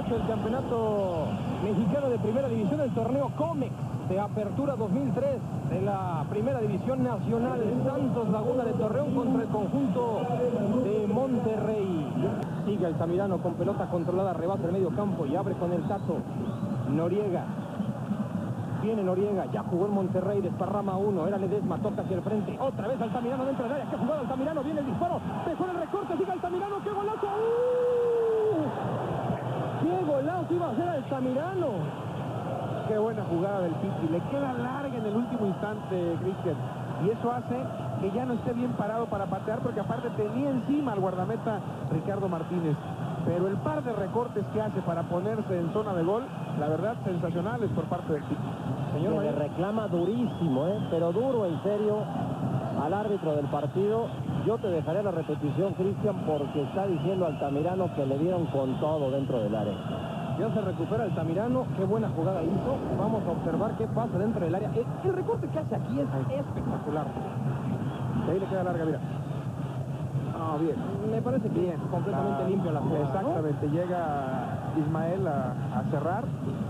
fecha del campeonato mexicano de primera división, el torneo Comex de Apertura 2003 de la primera división nacional. Santos Laguna de Torreón contra el conjunto de Monterrey. Sigue Altamirano con pelota controlada, rebasa el medio campo y abre con el Tato. Noriega. Viene Noriega, ya jugó en Monterrey, desparrama uno, era Ledesma, toca hacia el frente, otra vez Altamirano dentro del área, que jugado Altamirano, viene el disparo, dejó el recorte, sigue Altamirano, ¡qué golazo! ¡Qué golazo iba a hacer Altamirano! Qué buena jugada del Piti, le queda larga en el último instante, Cristian, y eso hace que ya no esté bien parado para patear, porque aparte tenía encima al guardameta Ricardo Martínez. Pero el par de recortes que hace para ponerse en zona de gol, la verdad, sensacionales por parte del Piti. Señor, le reclama durísimo, pero duro, en serio, al árbitro del partido. Yo te dejaré la repetición, Cristian, porque está diciendo Altamirano que le dieron con todo dentro del área. Ya se recupera Altamirano, qué buena jugada hizo. Vamos a observar qué pasa dentro del área. El recorte que hace aquí es espectacular. Ahí le queda larga, mira. Bien. Me parece que bien, completamente limpio la jugada, exactamente, ¿no? Llega Ismael a cerrar,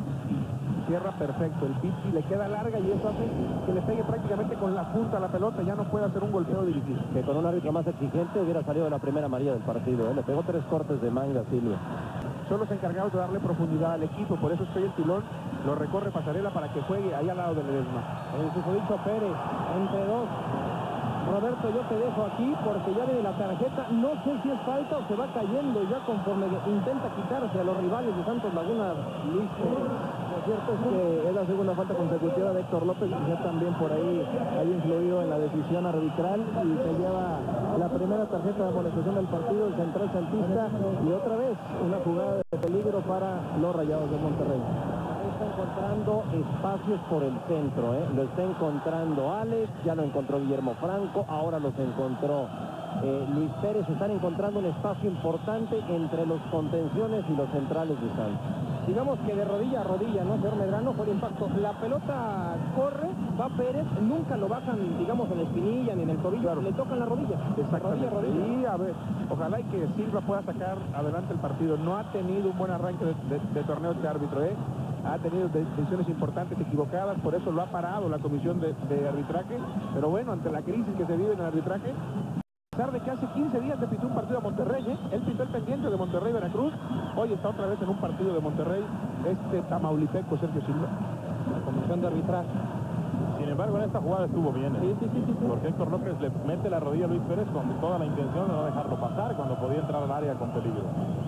cierra perfecto el Piti, le queda larga y eso hace que le pegue prácticamente con la punta a la pelota, ya no puede hacer un golpeo dirigido. Que con un árbitro más exigente hubiera salido de la primera amarilla del partido, le pegó 3 cortes de manga, Silvia. Son los encargados de darle profundidad al equipo, por eso estoy el pilón, lo recorre Pasarela para que juegue ahí al lado de Ledesma. El susodicho Pérez, entre dos. Roberto, yo te dejo aquí porque ya viene la tarjeta. No sé si es falta o se va cayendo ya conforme intenta quitarse a los rivales de Santos Laguna, Luis Pérez. Lo cierto es que es la segunda falta consecutiva de Héctor López, que ya también por ahí ha influido en la decisión arbitral y se lleva la primera tarjeta de amonestación del partido, el central santista, y otra vez una jugada de peligro para los Rayados de Monterrey. Está encontrando espacios por el centro, lo está encontrando Alex, ya lo encontró Guillermo Franco, ahora los encontró Luis Pérez. Están encontrando un espacio importante entre los contenciones y los centrales de Santos. Digamos que de rodilla a rodilla, ¿no, señor Medrano? Por impacto, la pelota corre, va Pérez, nunca lo bajan, digamos, en la espinilla ni en el tobillo, claro. Le tocan la rodilla. Exactamente. Rodilla. Y a ver, ojalá y que Silva pueda sacar adelante el partido. No ha tenido un buen arranque de torneo este árbitro, ha tenido decisiones importantes equivocadas, por eso lo ha parado la comisión de arbitraje, pero bueno, ante la crisis que se vive en el arbitraje, a pesar de que hace 15 días le pitó un partido a Monterrey, él pitó el pendiente de Monterrey-Veracruz, hoy está otra vez en un partido de Monterrey, tamaulipeco Sergio Silva. La comisión de arbitraje. Sin embargo, en esta jugada estuvo bien, sí. Porque Héctor López le mete la rodilla a Luis Pérez con toda la intención de no dejarlo pasar cuando podía entrar al área con peligro.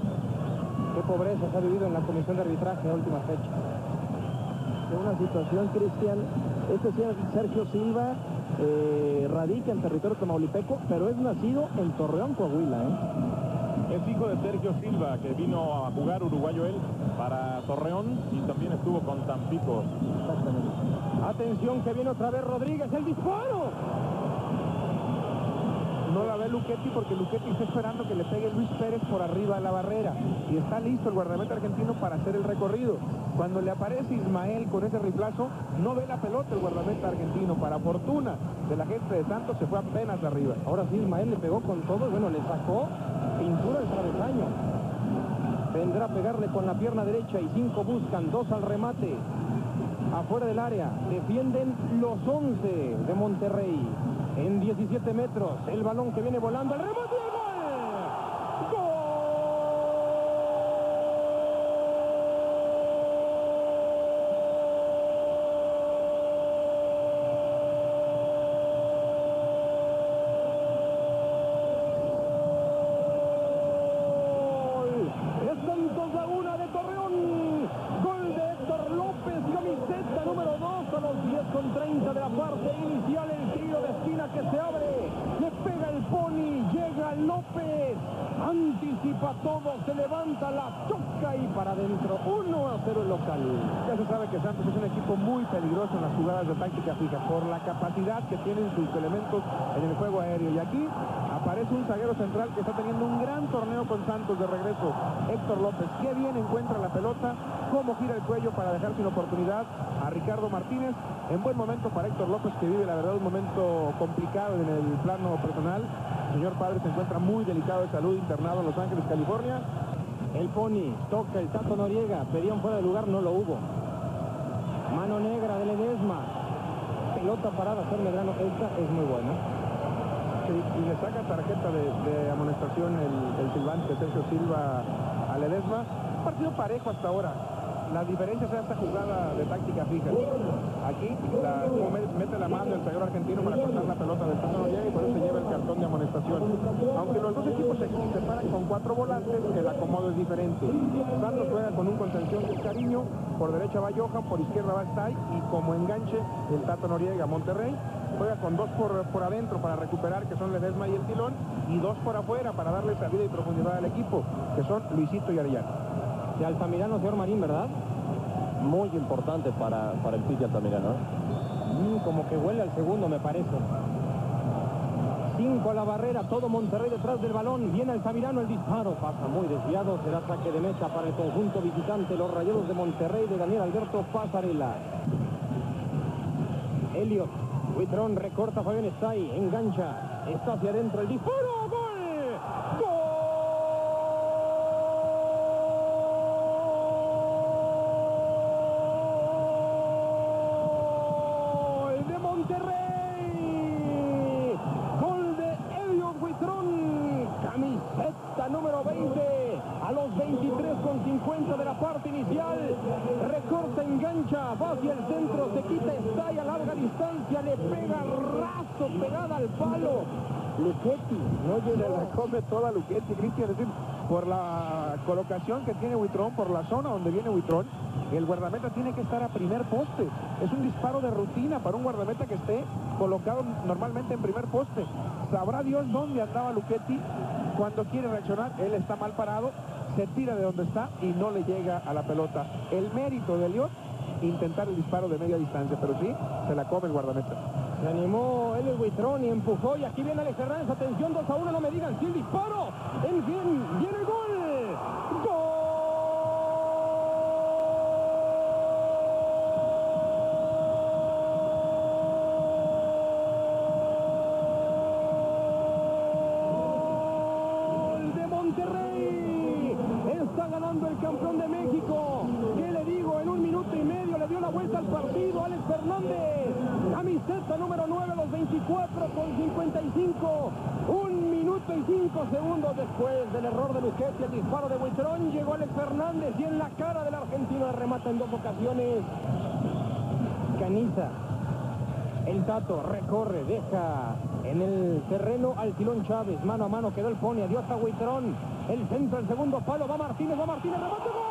Qué pobreza se ha vivido en la comisión de arbitraje en la última fecha. De una situación, Cristian, Sergio Silva radica en territorio tamaulipeco, pero es nacido en Torreón, Coahuila, Es hijo de Sergio Silva, que vino a jugar uruguayo él para Torreón y también estuvo con Tampico. Exactamente. Atención, que viene otra vez Rodríguez, el disparo. No la ve Luchetti porque Luchetti está esperando que le pegue Luis Pérez por arriba de la barrera y está listo el guardameta argentino para hacer el recorrido. Cuando le aparece Ismael con ese riflazo, no ve la pelota el guardameta argentino. Para fortuna de la gente de Santos, se fue apenas arriba. Ahora sí, Ismael le pegó con todo y bueno, le sacó pintura del travesaño. Vendrá a pegarle con la pierna derecha y 5 buscan, 2 al remate. Afuera del área, defienden los 11 de Monterrey. En 17 metros, el balón que viene volando, el rebote y el gol. ¡Gol! Es Santos Laguna de Torreón. Gol de Héctor López, camiseta número 2 a los 10:30 de la parte inicial. El tiro de esquina que se abre, le pega el Pony, llega López, anticipa todo, se levanta, la choca y para adentro. 1-0 el local. Ya se sabe que Santos es un equipo muy peligroso en las jugadas de táctica fija por la capacidad que tienen sus elementos en el juego aéreo, y aquí aparece un zaguero central que está teniendo un gran torneo con Santos de regreso, Héctor López. Qué bien encuentra la pelota, cómo gira el cuello para dejar sin oportunidad a Ricardo Martínez. En buen momento para Héctor López, que vive la verdad un momento complicado en el plano personal. El señor padre se encuentra muy delicado de salud, internado en Los Ángeles, California. El Pony toca el Tato Noriega, pedían fuera de lugar, no lo hubo. Mano negra de Ledesma. Pelota parada, Fer Medrano, esta es muy buena. Sí, y le saca tarjeta de amonestación el silbante Sergio Silva a Ledesma. Partido parejo hasta ahora. La diferencia es esta jugada de táctica fija. Aquí mete la mano el zaguero argentino para cortar la pelota del Tato Noriega y por eso se lleva el cartón de amonestación. Aunque los dos equipos se paran con 4 volantes, el acomodo es diferente. Santos juega con un contención que es Cariño, por derecha va Johan, por izquierda va Stay y como enganche el Tato Noriega. Monterrey juega con 2 por adentro para recuperar, que son Ledesma y el Tilón, y 2 por afuera para darle salida y profundidad al equipo, que son Luisito y Arellano. De Altamirano, señor Marín, ¿verdad? Muy importante para el Piti Altamirano. Como que huele al segundo, me parece. 5 a la barrera, todo Monterrey detrás del balón. Viene Altamirano, el disparo pasa muy desviado. Será saque de meta para el conjunto visitante, los Rayados de Monterrey, de Daniel Alberto Pasarela. Elliot, Huitrón recorta, Fabián Stay, engancha, está hacia adentro, el disparo, ¡gol! ¡Gol! Número 20 a los 23:50 de la parte inicial, recorta, engancha, va hacia el centro, se quita, estalla a larga distancia, le pega raso, pegada al palo. Luchetti, no, se la come toda Luchetti, Cristian, es decir, por la colocación que tiene Huitrón, por la zona donde viene Huitrón, el guardameta tiene que estar a primer poste. Es un disparo de rutina para un guardameta que esté colocado normalmente en primer poste. Sabrá Dios dónde andaba Luchetti. Cuando quiere reaccionar, él está mal parado, se tira de donde está y no le llega a la pelota. El mérito de Elliot, intentar el disparo de media distancia, pero sí, se la come el guardameta. Se animó Elliot Huitrón y empujó, y aquí viene Alex Hernández, atención, 2-1, no me digan si el disparo, en fin, viene el gol. ¡Gol! El campeón de México, ¿qué le digo? En 1 minuto y medio le dio la vuelta al partido Alex Fernández, camiseta número 9 a los 24:55, 1 minuto y 5 segundos después del error de Luchetti, el disparo de Huitrón, llegó Alex Fernández y en la cara del argentino remata en 2 ocasiones. Caniza, el Tato recorre, deja en el terreno al Tilón Chávez, mano a mano quedó el Pony, adiós a Huitrón. El centro, el segundo palo, va Martínez, remate, gol.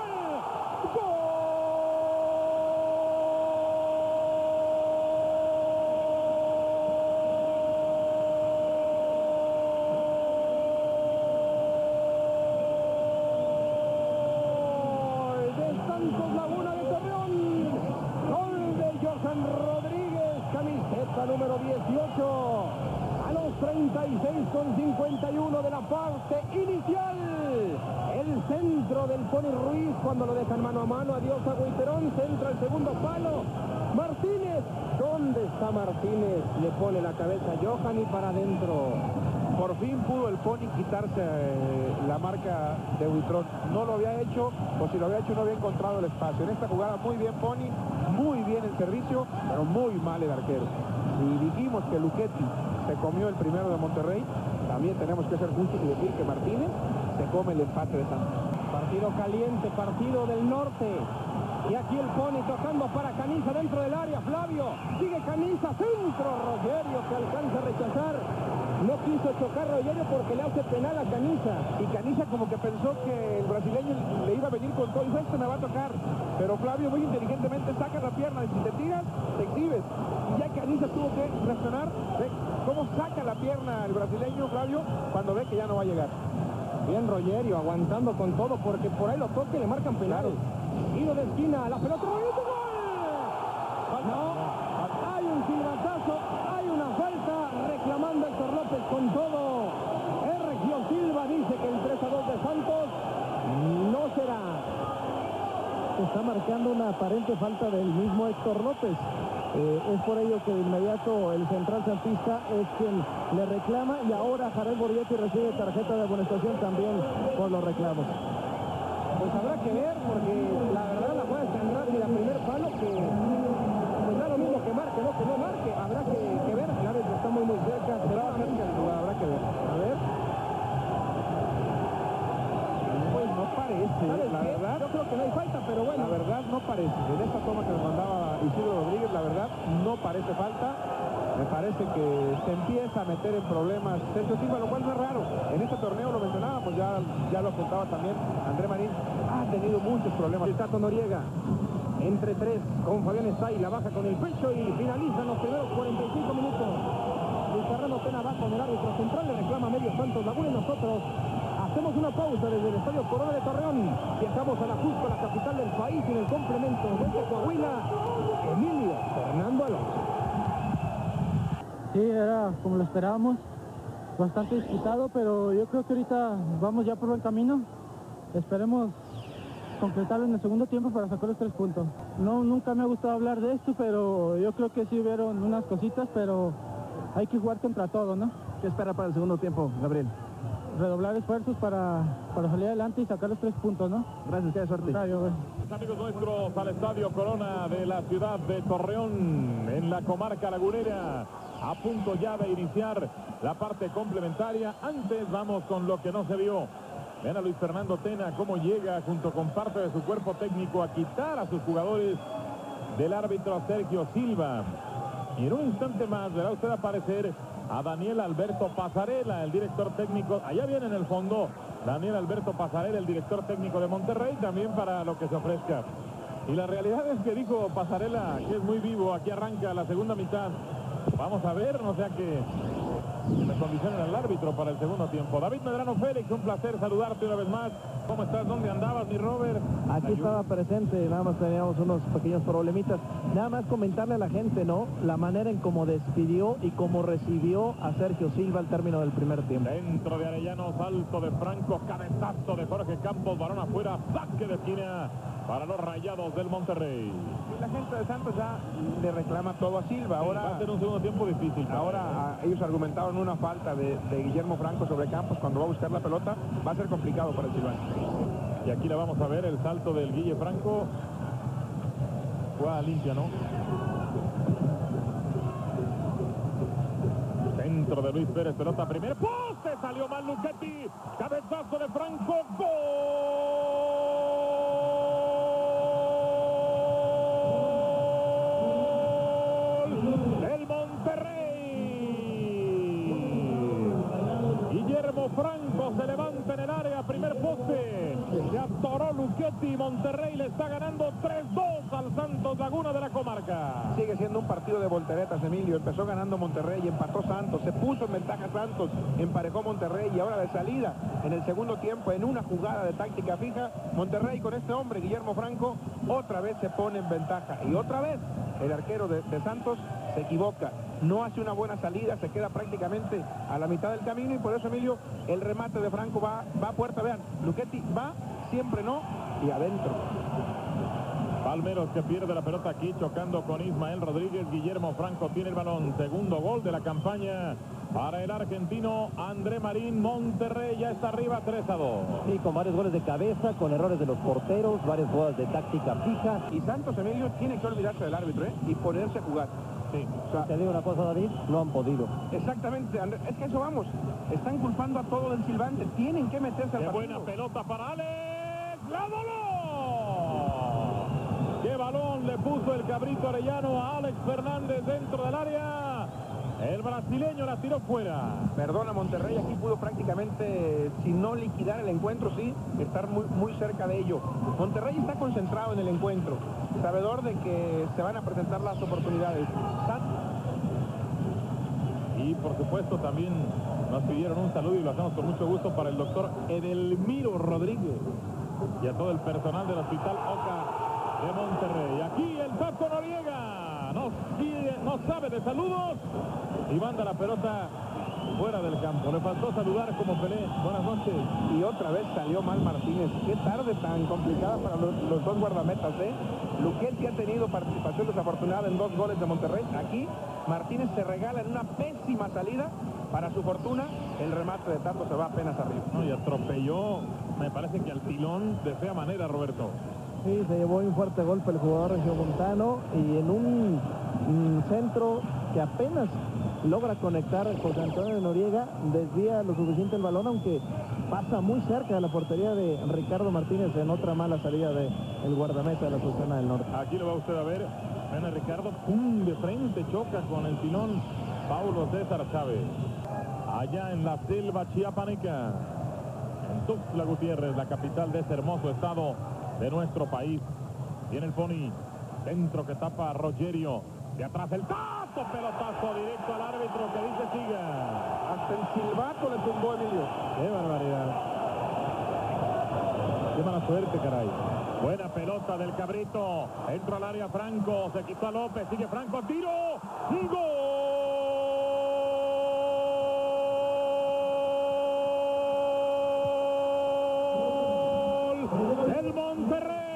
¡Gol de Santos Laguna de Torreón! Gol de Johan Rodríguez, camiseta número 18. A los 36:51 de la parte inicial, el centro del Pony Ruiz cuando lo dejan mano a mano, adiós a Huitrón, centra el segundo palo, Martínez, ¿dónde está Martínez? Le pone la cabeza a Johan y para adentro. Por fin pudo el Pony quitarse la marca de Huitrón, no lo había hecho, o si lo había hecho no había encontrado el espacio. En esta jugada muy bien Pony, muy bien el servicio, pero muy mal el arquero. Y dijimos que Luchetti se comió el primero de Monterrey, también tenemos que ser justos y decir que Martínez se come el empate de Santos. Partido caliente, partido del norte. Y aquí el Pony tocando para Caniza dentro del área, Flavio, sigue Caniza, centro, Rogerio que alcanza a rechazar. No quiso chocar Rogerio porque le hace penal a Caniza. Y Caniza como que pensó que el brasileño le iba a venir con todo y dijo, me va a tocar. Pero Flavio muy inteligentemente saca la pierna y si te tiras, te exhibes. Y ya Caniza tuvo que reaccionar. ¿Ve cómo saca la pierna el brasileño Flavio cuando ve que ya no va a llegar? Bien Rogerio, aguantando con todo porque por ahí lo toca y le marcan penales. Ido de esquina, la pelota, ¡gol! No, hay un silbatazo, hay una falta, reclamando Héctor López con todo. Sergio Silva dice que el 3-2 de Santos no será. Está marcando una aparente falta del mismo Héctor López. Es por ello que de inmediato el central santista es quien le reclama y ahora Jared Borgetti recibe tarjeta de amonestación también por los reclamos. Pues habrá que ver, porque la verdad la jugada es tan rápida, primer palo, que pues da lo mismo que marque, no que no marque. Habrá que ver, el árbitro está muy cerca. Habrá que ver. A ver. Pues no parece, la verdad. Yo creo que no hay falta, pero bueno. La verdad no parece. En esta toma que nos mandaba Isidro Rodríguez, la verdad no parece falta. Me parece que se empieza a meter en problemas Sergio Silva, lo cual no es raro. En este torneo lo mencionaba, pues ya lo apuntaba también André Marín. Ha tenido muchos problemas. El Tato Noriega, entre tres, con Fabián Estay, la baja con el pecho y finalizan los primeros 45 minutos. Luis Fernando Tena va con el árbitro central, le reclama medio Santos Laguna y nosotros hacemos una pausa desde el Estadio Corona de Torreón. Viajamos a la Cusco, la capital del país, y en el complemento desde Coahuila, Emilio Fernando Alonso. Sí, era como lo esperábamos, bastante disputado, pero yo creo que ahorita vamos ya por buen camino. Esperemos completarlo en el segundo tiempo para sacar los 3 puntos. No, nunca me ha gustado hablar de esto, pero yo creo que sí hubieron unas cositas, pero hay que jugar contra todo, ¿no? ¿Qué espera para el segundo tiempo, Gabriel? Redoblar esfuerzos para salir adelante y sacar los 3 puntos, ¿no? Gracias, qué suerte. Amigos nuestros, al Estadio Corona de la ciudad de Torreón, en la comarca lagunera, a punto ya de iniciar la parte complementaria. Antes vamos con lo que no se vio. Vean a Luis Fernando Tena cómo llega junto con parte de su cuerpo técnico a quitar a sus jugadores del árbitro Sergio Silva. Y en un instante más verá usted aparecer a Daniel Alberto Pasarela, el director técnico. Allá viene en el fondo Daniel Alberto Pasarela, el director técnico de Monterrey, también para lo que se ofrezca. Y la realidad es que dijo Pasarela que es muy vivo. Aquí arranca la segunda mitad. Vamos a ver, no sea que me condicionen al árbitro para el segundo tiempo. David Medrano Félix, un placer saludarte una vez más. ¿Cómo estás? ¿Dónde andabas, mi Robert? Aquí estaba presente, nada más teníamos unos pequeños problemitas. Nada más comentarle a la gente, ¿no? La manera en cómo despidió y cómo recibió a Sergio Silva al término del primer tiempo. Dentro de Arellano, salto de Franco, cabezazo de Jorge Campos, balón afuera, saque de esquina para los Rayados del Monterrey. La gente de Santos ya le reclama todo a Silva. Ahora va a ser un segundo tiempo difícil. Ahora ellos argumentaron una falta de Guillermo Franco sobre Campos cuando va a buscar la pelota. Va a ser complicado para el Silvano. Y aquí la vamos a ver, el salto del Guille Franco. Jugada limpia, ¿no? Centro de Luis Pérez, pelota primer poste, salió mal Luchetti. Cabezazo de Franco, ¡gol! Del Monterrey. Guillermo Franco se levanta en el área, primer poste. Se atoró Luchetti. Monterrey le está ganando 3-2 al Santos Laguna de la comarca. Sigue siendo un partido de volteretas, Emilio. Empezó ganando Monterrey y empató Santos. Se puso en ventaja Santos, emparejó Monterrey y ahora de salida en el segundo tiempo en una jugada de táctica fija. Monterrey con este hombre, Guillermo Franco, otra vez se pone en ventaja. Y otra vez el arquero de Santos se equivoca. No hace una buena salida, se queda prácticamente a la mitad del camino y por eso, Emilio, el remate de Franco va a puerta. Vean, Luchetti va, siempre no, y adentro. Palmeros que pierde la pelota aquí chocando con Ismael Rodríguez. Guillermo Franco tiene el balón. Segundo gol de la campaña para el argentino André Marín. Monterrey ya está arriba 3-2. Sí, con varios goles de cabeza, con errores de los porteros, varias jugadas de táctica fija. Y Santos, Emilio, tiene que olvidarse del árbitro, y ponerse a jugar. Sí. O sea, te digo una cosa, David, no han podido. Exactamente, Andrés, es que eso vamos. Están culpando a todo del silbante. Tienen que meterse al ¡Qué partido. buena pelota para Alex! ¡La voló! ¡Qué balón le puso el cabrito Arellano a Alex Fernández dentro del área! El brasileño la tiró fuera. Perdona, Monterrey aquí pudo prácticamente, si no liquidar el encuentro, sí, estar muy cerca de ello. Monterrey está concentrado en el encuentro, sabedor de que se van a presentar las oportunidades. Y por supuesto también nos pidieron un saludo y lo hacemos con mucho gusto para el doctor Edelmiro Rodríguez y a todo el personal del Hospital Oca de Monterrey. Aquí el Tato Noriega no sabe de saludos y manda la pelota fuera del campo. Le faltó saludar como Pelé. Buenas noches. Y otra vez salió mal Martínez. Qué tarde tan complicada para los dos guardametas, Luchetti ha tenido participación desafortunada en 2 goles de Monterrey. Aquí Martínez se regala en una pésima salida. Para su fortuna, el remate de Tato se va apenas arriba. No, y atropelló me parece que al pilón de fea manera, Roberto. Sí, se llevó un fuerte golpe el jugador regiomontano y en un centro que apenas logra conectar José Antonio de Noriega, desvía lo suficiente el balón, aunque pasa muy cerca de la portería de Ricardo Martínez en otra mala salida del guardameta de la Sultana del Norte. Aquí lo va usted a ver. Ven a Ricardo, pum, de frente, choca con el pilón Paulo César Chávez. Allá en la selva chiapaneca, en Tuxtla Gutiérrez, la capital de ese hermoso estado de nuestro país. Viene el Pony, centro que tapa a Rogerio, de atrás el tazo, pelotazo directo al árbitro que dice siga. Hasta el silbato le tumbó Emilio. ¡Qué barbaridad! ¡Qué mala suerte, caray! Buena pelota del Cabrito, entra al área Franco, se quitó a López, sigue Franco, tiro, ¡gol! ¡El Monterrey!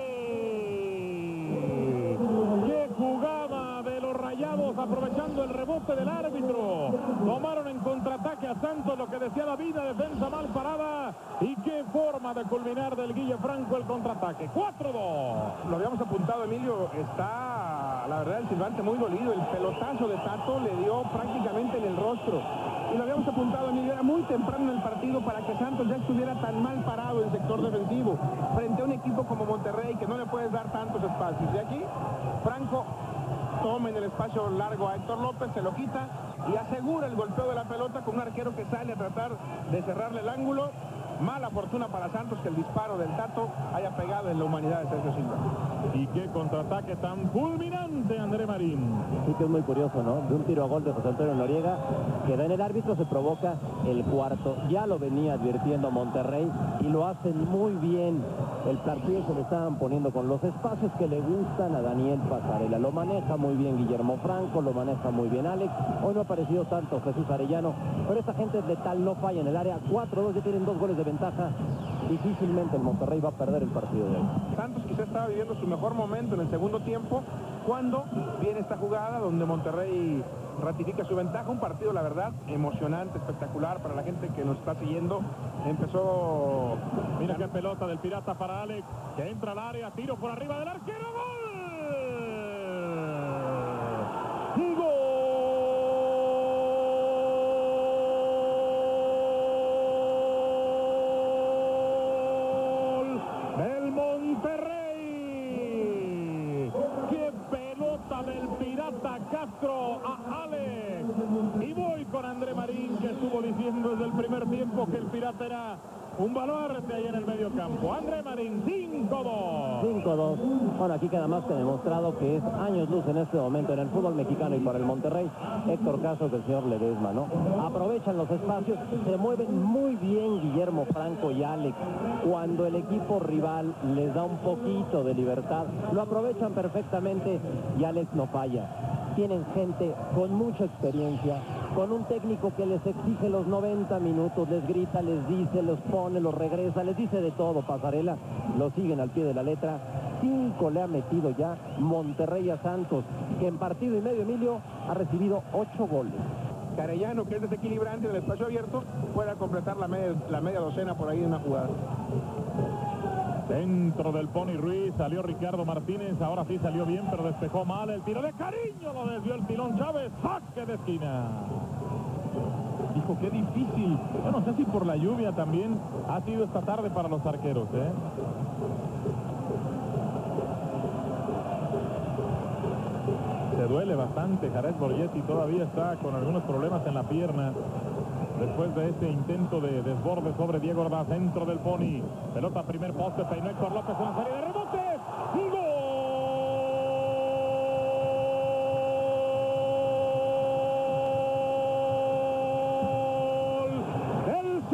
¡Qué jugada de los Rayados aprovechando el rebote del árbitro! Tomaron en contraataque a Santos, lo que decía David, defensa mal parada, y qué forma de culminar del Guille Franco el contraataque. 4-2. Lo habíamos apuntado, Emilio, está, la verdad, el silbante muy dolido. El pelotazo de Tato le dio prácticamente en el rostro. Y lo habíamos apuntado, Emilio, era muy temprano en el partido para que Santos ya estuviera tan mal parado en el sector defensivo, frente a un equipo como Monterrey, que no le puedes dar tantos espacios. De aquí, Franco toma en el espacio largo a Héctor López, se lo quita y asegura el golpeo de la pelota con un arquero que sale a tratar de cerrarle el ángulo. Mala fortuna para Santos que el disparo del Tato haya pegado en la humanidad de Sergio Silva. Y qué contraataque tan fulminante, André Marín. Sí que es muy curioso, ¿no? De un tiro a gol de José Antonio Noriega, que da en el árbitro, se provoca el cuarto. Ya lo venía advirtiendo Monterrey y lo hacen muy bien. El partido se le estaban poniendo con los espacios que le gustan a Daniel Pasarela. Lo maneja muy bien Guillermo Franco, lo maneja muy bien Alex. Hoy no ha aparecido tanto Jesús Arellano, pero esta gente es letal, no falla en el área. 4-2, ya tienen 2 goles de ventaja. Difícilmente el Monterrey va a perder el partido de hoy. Santos quizá estaba viviendo su mejor momento en el segundo tiempo, cuando viene esta jugada donde Monterrey ratifica su ventaja. Un partido, la verdad, emocionante, espectacular para la gente que nos está siguiendo. Empezó... Mira qué pelota del Pirata para Alex, que entra al área, tiro por arriba del arquero, ¡gol! ¡Gol! ¡Del Monterrey! ¡Qué pelota del Pirata Castro a Alex! Y voy con André Marín, que estuvo diciendo desde el primer tiempo que el Pirata era un baluarte ahí en el medio campo. André Marín, 5-2. 5-2. Bueno, aquí queda más que demostrado que es años luz en este momento en el fútbol mexicano y para el Monterrey. Héctor Castro, del señor Ledesma, ¿no? Aprovechan los espacios, se mueven muy bien Guillermo Franco y Alex. Cuando el equipo rival les da un poquito de libertad, lo aprovechan perfectamente y Alex no falla. Tienen gente con mucha experiencia, con un técnico que les exige los 90 minutos, les grita, les dice, los pone, los regresa, les dice de todo. Pasarela, lo siguen al pie de la letra. 5 le ha metido ya Monterrey a Santos, que en partido y medio, Emilio, ha recibido 8 goles. Arellano, que es desequilibrante en el espacio abierto, pueda completar la media docena por ahí en una jugada. Dentro del Pony Ruiz salió Ricardo Martínez, ahora sí salió bien, pero despejó mal. El tiro de Cariño lo desvió el pilón Chávez, saque de esquina. Dijo, qué difícil. Yo no sé si por la lluvia también ha sido esta tarde para los arqueros, ¿eh? Se duele bastante. Jared Borgetti todavía está con algunos problemas en la pierna después de ese intento de desborde sobre Diego Ordaz. Centro del Pony, pelota primer poste, peinó Héctor López, una serie de rebotes y gol del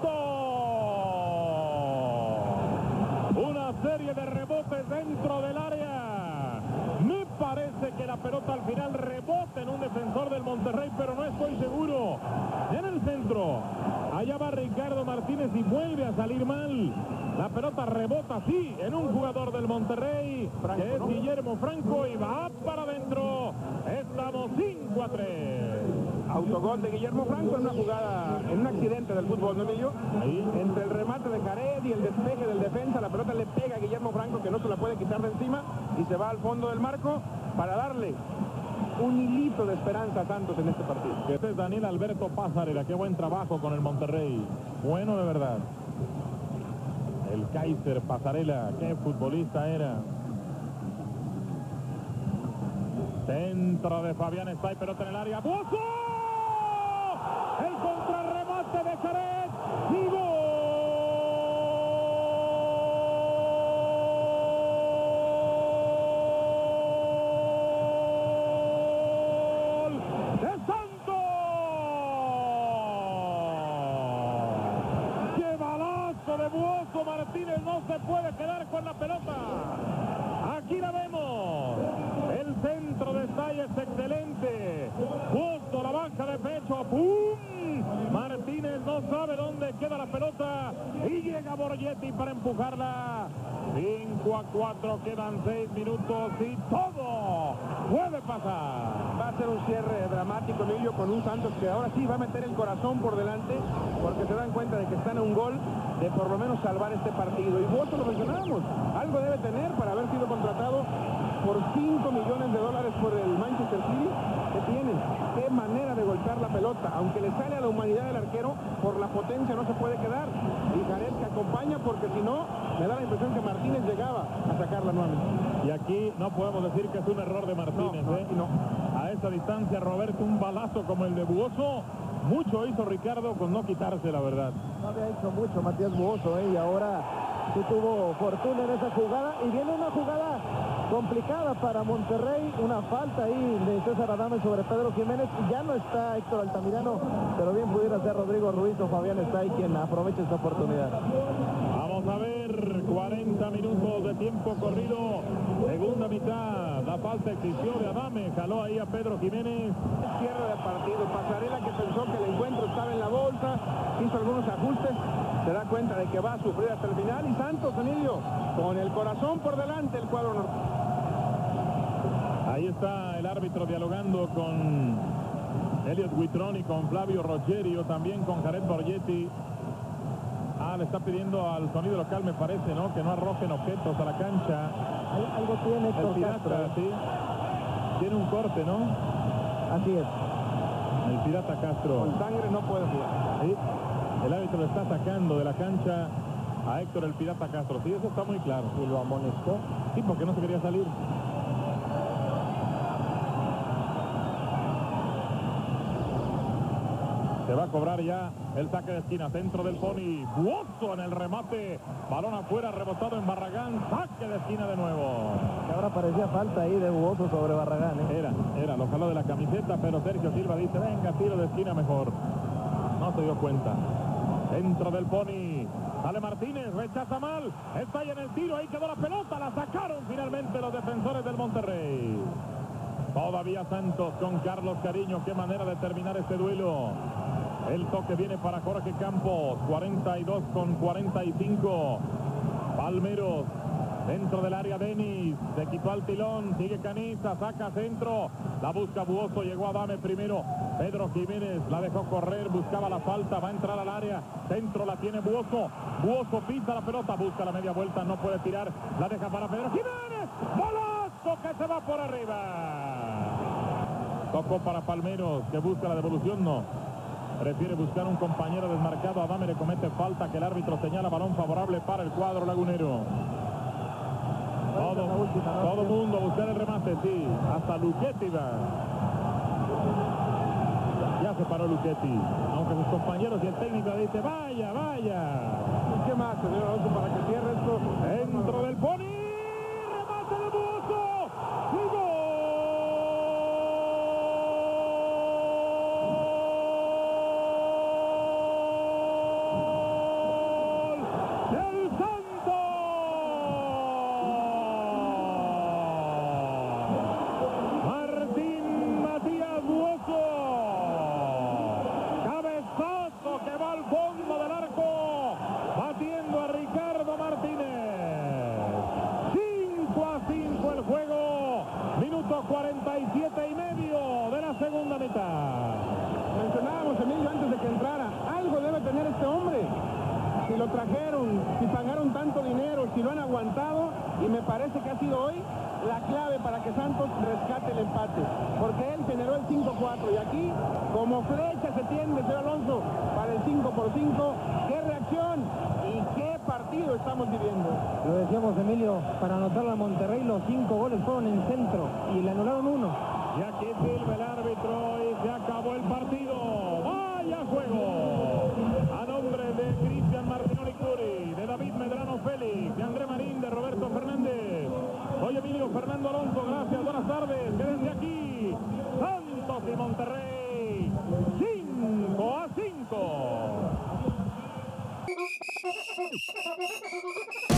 Santos. Una serie de rebotes dentro del área. Me parece que la pelota al final rebota en un defensor del Monterrey, pero no estoy seguro. En el centro, allá va Ricardo Martínez y vuelve a salir mal. La pelota rebota, sí, en un jugador del Monterrey, Franco, que es, ¿no? Guillermo Franco, y va para adentro. Estamos 5-3. autogol de Guillermo Franco en una jugada, en un accidente del fútbol, ¿no, Emilio? Ahí. Entre el remate de Jared y el despeje del defensa, la pelota le pega a Guillermo Franco, que no se la puede quitar de encima, y se va al fondo del marco para darle un hilito de esperanza a Santos en este partido. Este es Daniel Alberto Pasarela, qué buen trabajo con el Monterrey. Bueno, de verdad. El Kaiser Pasarela, qué futbolista era. Centro de Fabián Estay, pelota en el área. ¡Buoso! El contrarremate de Jared. ¡Y gol! ¡De Santos! ¡Qué balazo de Buoso! Martínez no se puede quedar con la pelota. Aquí la vemos. El centro de Estay es excelente. Justo la baja de pecho. ¡Pum! Martínez no sabe dónde queda la pelota. Y llega Borgetti para empujarla. 5-4. Quedan 6 minutos y todo puede pasar. Va a ser un cierre dramático, Emilio, con un Santos que ahora sí va a meter el corazón por delante, porque se dan cuenta de que están a un gol de por lo menos salvar este partido. Y Buoso, lo mencionábamos, algo debe tener para haber sido contratado por $5 millones por el Manchester City. ¿Qué tiene? Qué manera de golpear la pelota. Aunque le sale a la humanidad del arquero, por la potencia no se puede quedar. Y Jared que acompaña, porque si no, me da la impresión que Martínez llegaba a sacarla nuevamente. Y aquí no podemos decir que es un error de Martínez. No. A esa distancia, Roberto, un balazo como el de Buoso. Mucho hizo Ricardo con no quitarse, la verdad. No había hecho mucho Matías Buoso, y ahora sí tuvo fortuna en esa jugada. Y viene una jugada complicada para Monterrey, una falta ahí de César Adame sobre Pedro Jiménez, y ya no está Héctor Altamirano, pero bien pudiera ser Rodrigo Ruiz o Fabián Estay quien aproveche esta oportunidad. Vamos a ver, 40 minutos de tiempo corrido, segunda mitad, la falta existió de Adame, jaló ahí a Pedro Jiménez. Cierre de partido, Pasarela, que pensó que el encuentro estaba en la bolsa, hizo algunos ajustes, se da cuenta de que va a sufrir hasta el final, y Santos, Emilio, con el corazón por delante, el cuadro norte. Ahí está el árbitro dialogando con Elliot Huitrón y con Flavio Rogerio, también con Jared Borgetti. Le está pidiendo al sonido local, me parece, ¿no? Que no arrojen objetos a la cancha. Algo tiene El Héctor Pirata, Castro. sí. Tiene un corte, ¿no? Así es. El Pirata Castro. Con sangre no puede jugar. Sí. El árbitro lo está sacando de la cancha a Héctor el Pirata Castro. Sí, eso está muy claro. Y lo amonestó. Sí, porque no se quería salir. Se va a cobrar ya el saque de esquina, centro del Pony. Buoso en el remate. Balón afuera, rebotado en Barragán. Saque de esquina de nuevo. Que ahora parecía falta ahí de Buoso sobre Barragán, Era, lo jaló de la camiseta, pero Sergio Silva dice, venga, tiro de esquina mejor. No se dio cuenta. Centro del Pony. Sale Martínez, rechaza mal. Está ahí en el tiro, ahí quedó la pelota. La sacaron finalmente los defensores del Monterrey. Todavía Santos con Carlos Cariño. Qué manera de terminar este duelo. El toque viene para Jorge Campos. 42 con 45. Palmeros. Dentro del área Denis. Se quitó al tilón. Sigue Caniza. Saca centro. La busca Buoso. Llegó Adame primero. Pedro Jiménez la dejó correr. Buscaba la falta. Va a entrar al área. Centro la tiene Buoso. Buoso pisa la pelota. Busca la media vuelta. No puede tirar. La deja para Pedro Jiménez. ¡Golazo que se va por arriba! Tocó para Palmeros, que busca la devolución, no. Prefiere buscar un compañero desmarcado. Adame le comete falta que el árbitro señala. Balón favorable para el cuadro lagunero. Todo mundo a buscar el remate, sí. Hasta Luchetti va. Ya se paró Luchetti. Aunque sus compañeros y el técnico dice, vaya, vaya. ¿Qué más, señor Alonso, para que cierre esto? Dentro del Pony. Remate de Buoso. ¡Y gol! Minuto 47 y medio de la segunda mitad. si lo trajeron, si pagaron tanto dinero, si lo han aguantado, y me parece que ha sido hoy la clave para que Santos rescate el empate, porque él generó el 5-4 y aquí como flecha se tiende, señor Alonso, para el 5-5. ¡Qué reacción y qué partido estamos viviendo! Lo decíamos, Emilio, para anotar a Monterrey los 5 goles fueron en centro y le anularon 1. Y aquí silba el árbitro y se acabó el partido. ¡Vaya juego! A nombre de Cristian Martinoli Curi, de David Medrano Félix, de André Marín, de Roberto Fernández. Soy Emilio Fernando Alonso, gracias, buenas tardes. Quédense aquí. Santos y Monterrey, 5-5.